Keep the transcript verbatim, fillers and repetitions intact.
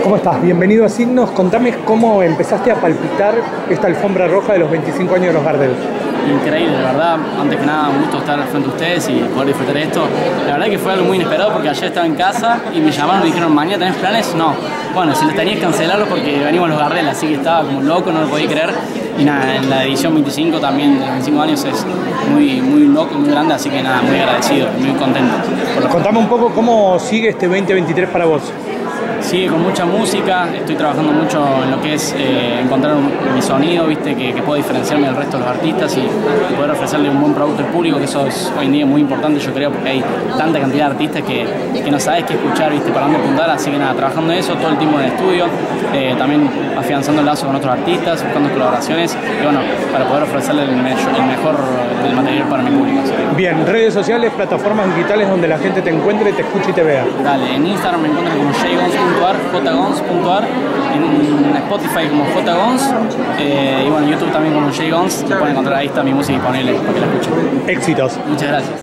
¿Cómo estás? Bienvenido a Signos. Contame cómo empezaste a palpitar esta alfombra roja de los veinticinco años de los Gardel. Increíble, la verdad. Antes que nada, un gusto estar frente a ustedes y poder disfrutar de esto. La verdad que fue algo muy inesperado porque ayer estaba en casa y me llamaron y me dijeron, ¿mañana tenés planes? No. Bueno, si les tenías que cancelarlo porque venimos los Gardel, así que estaba como loco, no lo podía creer. Y nada, en la edición veinticinco también, de los veinticinco años, es muy, muy loco, muy grande, así que nada, muy agradecido, muy contento. Contame un poco cómo sigue este veinte veintitrés para vos. Sigue con mucha música, estoy trabajando mucho en lo que es eh, encontrar un, mi sonido, viste, que, que pueda diferenciarme del resto de los artistas y poder ofrecerle un buen producto al público, que eso es hoy en día muy importante, yo creo, porque hay tanta cantidad de artistas que, que no sabes qué escuchar, viste, para dónde apuntar, así que nada, trabajando en eso todo el tiempo en el estudio, eh, también afianzando el lazo con otros artistas, buscando colaboraciones y bueno, para poder ofrecerle el, me el mejor del material para mi público. Así. Bien, redes sociales, plataformas digitales donde la gente te encuentre, te escuche y te vea. Dale, en Instagram me encuentran como jgons punto ar, jgons punto ar, en Spotify como jgons, eh, y bueno, en YouTube también como jgons, se pueden encontrar, ahí está mi música disponible para que la escuchen. Éxitos. Muchas gracias.